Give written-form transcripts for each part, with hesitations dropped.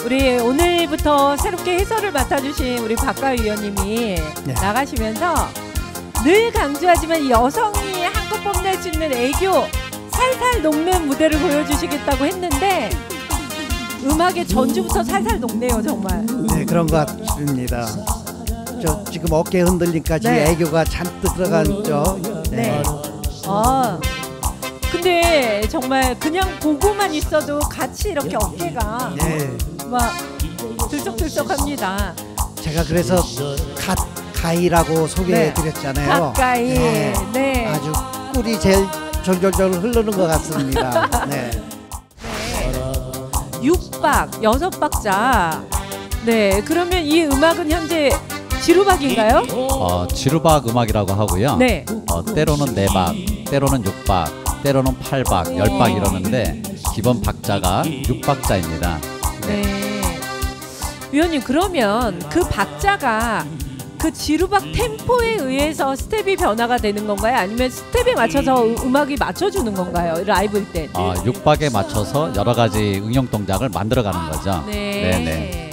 우리 오늘부터 새롭게 해설을 맡아주신 우리 박가희 위원님이 네. 나가시면서 늘 강조하지만 여성이 한껏 뽐낼 수 있는 애교 살살 녹는 무대를 보여주시겠다고 했는데 음악의 전주부터 살살 녹네요 정말. 네, 그런 것 같습니다. 저 지금 어깨 흔들림까지 네. 애교가 잔뜩 들어간죠. 네. 근데 정말 그냥 보고만 있어도 같이 이렇게 어깨가 네. 막 들썩들썩합니다. 제가 그래서 가이라고 소개해드렸잖아요. 가까이. 네. 네. 아주 꿀이 제일 졸졸졸 흐르는 것 같습니다. 네. 네. 6박, 6박자. 네. 그러면 이 음악은 현재 지루박인가요? 지루박 음악이라고 하고요. 네. 때로는 4박, 때로는 6박, 때로는 8박, 10박 이러는데 기본 박자가 6박자입니다. 네. 위원님 그러면 그 박자가 그 지루박 템포에 의해서 스텝이 변화가 되는 건가요? 아니면 스텝에 맞춰서 음악이 맞춰주는 건가요? 라이브일 때. 6박에 맞춰서 여러 가지 응용 동작을 만들어가는 거죠. 네.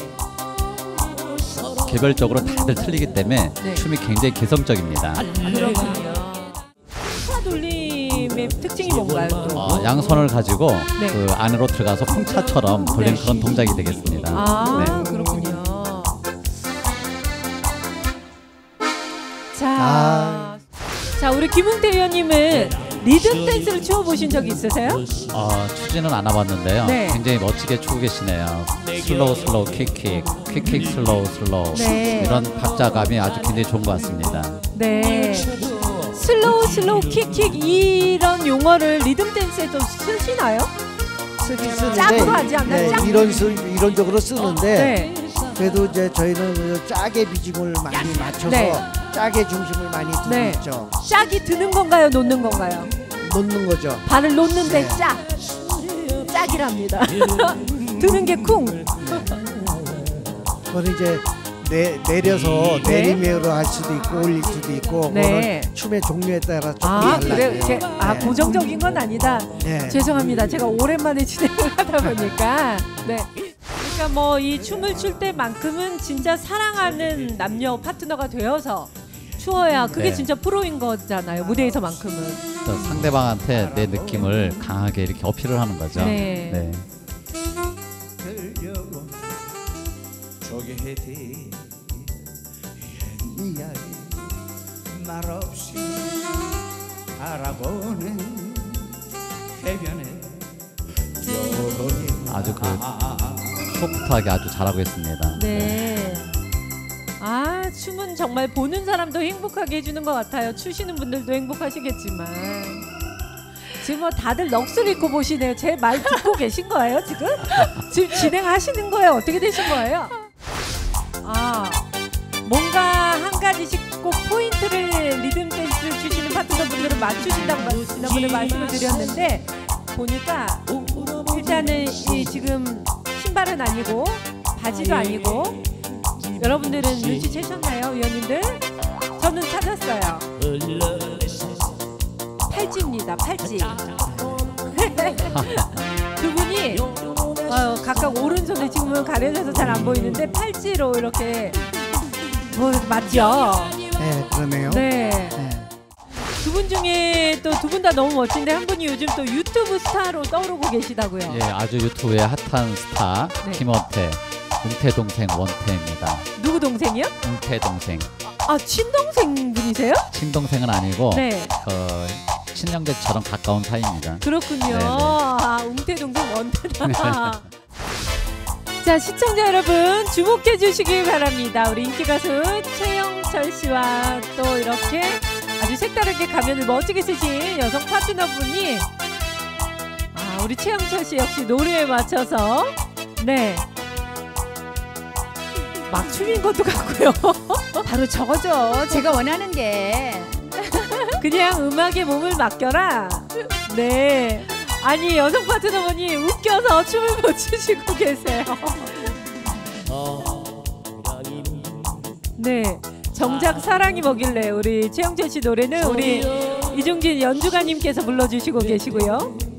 개별적으로 다들 틀리기 때문에 네. 춤이 굉장히 개성적입니다. 그렇군요. 풍차 돌림의 특징이 뭔가요? 또? 양손을 가지고 네. 그 안으로 들어가서 풍차처럼 돌리는 네. 그런 동작이 되겠습니다. 네. 그렇군요. 자, 우리 김웅태 위원님은 리듬 댄스를 추어보신 적이 있으세요? 추지는 않아봤는데요. 네. 굉장히 멋지게 추고 계시네요. 슬로우 킥킥 슬로우 네. 이런 박자감이 아주 굉장히 좋은 것 같습니다. 네. 슬로우 킥킥 이런 용어를 리듬 댄스에도 쓰시나요? 쓰는데 짝으로 하지 않나요? 짝? 이론적으로 쓰는데 네. 그래도 이제 저희는 그 짝의 비중을 많이 맞춰서 네. 짝의 중심을 많이 두고 네. 있죠. 짝이 드는 건가요? 놓는 건가요? 놓는 거죠. 발을 놓는데 네. 짝이랍니다. 드는 게 쿵. 그건 이제 내려서 네. 내리매로 할 수도 있고 올릴 수도 있고 네. 그거는 춤의 종류에 따라 조금 달라요. 그래. 네. 고정적인 건 아니다. 네. 죄송합니다. 제가 오랜만에 진행을 하다 보니까. 네. 그러니까 뭐 이 춤을 출 때만큼은 진짜 사랑하는 남녀 파트너가 되어서 추어야 그게 네. 진짜 프로인 거잖아요. 무대에서만큼은. 상대방한테 내 느낌을 강하게 이렇게 어필을 하는 거죠. 네. 네. 말없이 바라보는 해변에 아주 소프트하게 아주 잘하고 있습니다. 네. 춤은 정말 보는 사람도 행복하게 해주는 것 같아요. 추시는 분들도 행복하시겠지만 지금 뭐 다들 넋을 잃고 보시네요. 제 말 듣고 계신 거예요 지금? 지금 진행하시는 거예요? 어떻게 되신 거예요? 뭔가 한 가지씩 꼭 포인트를 리듬 댄스 추시는 파트너분들은 맞추신다고 지난번에 말씀을 드렸는데 보니까 일단은 이 지금 신발은 아니고 바지도 아니고 여러분들은 눈치채셨나요 위원님들? 저는 찾았어요. 팔찌입니다. 팔찌. 두 분이 각각 오른손에 지금은 가려져서 잘 안 보이는데 팔찌로 이렇게 맞죠? 네, 그러네요. 네. 두 분 중에 또 두 분 다 너무 멋진데 한 분이 요즘 또 유튜브 스타로 떠오르고 계시다고요. 예, 아주 유튜브의 핫한 스타 네. 김원태, 웅태 동생 원태입니다. 누구 동생이요? 웅태 동생. 친동생 분이세요? 친동생은 아니고 네. 친형제처럼 가까운 사이입니다. 그렇군요. 네네. 웅태 동생 원태다. 자, 시청자 여러분 주목해 주시길 바랍니다. 우리 인기 가수 최영철 씨와 또 이렇게 아주 색다르게 가면을 멋지게 쓰신 여성 파트너분이 우리 최영철 씨 역시 노래에 맞춰서 네 막춤인 것도 같고요. 바로 저거죠. 제가 원하는 게. 그냥 음악에 몸을 맡겨라. 네. 아니 여성 파트너분이 웃겨서 춤을 못 추시고 계세요. 네. 정작 사랑이 뭐길래 우리 최영철 씨 노래는 우리 이중진 연주가님께서 불러주시고 계시고요.